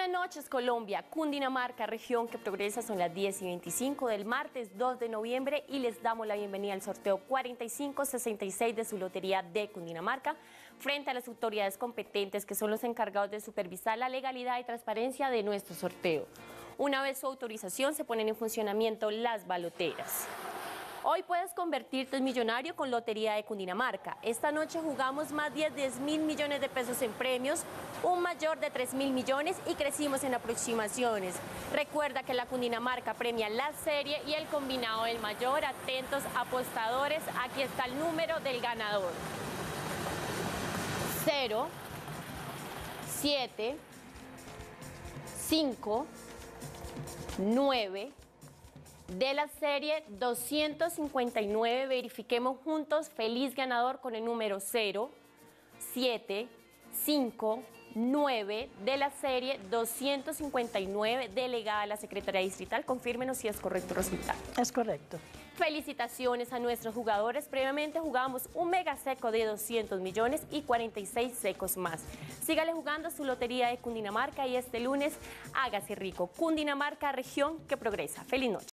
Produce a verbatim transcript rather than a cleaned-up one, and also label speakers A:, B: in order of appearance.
A: Buenas noches, Colombia. Cundinamarca, región que progresa, son las diez y veinticinco del martes dos de noviembre y les damos la bienvenida al sorteo cuarenta y cinco sesenta y seis de su lotería de Cundinamarca frente a las autoridades competentes que son los encargados de supervisar la legalidad y transparencia de nuestro sorteo. Una vez su autorización, se ponen en funcionamiento las baloteras. Hoy puedes convertirte en millonario con Lotería de Cundinamarca. Esta noche jugamos más de diez mil millones de pesos en premios, un mayor de tres mil millones y crecimos en aproximaciones. Recuerda que la Cundinamarca premia la serie y el combinado del mayor. Atentos apostadores, aquí está el número del ganador. cero, siete, cinco, nueve... de la serie doscientos cincuenta y nueve, verifiquemos juntos, feliz ganador con el número cero, siete, cinco, nueve de la serie doscientos cincuenta y nueve, delegada a la Secretaría Distrital, confírmenos si es correcto el resultado.
B: Es correcto.
A: Felicitaciones a nuestros jugadores. Previamente jugamos un mega seco de doscientos millones y cuarenta y seis secos más. Sígale jugando su Lotería de Cundinamarca y este lunes hágase rico. Cundinamarca, región que progresa. Feliz noche.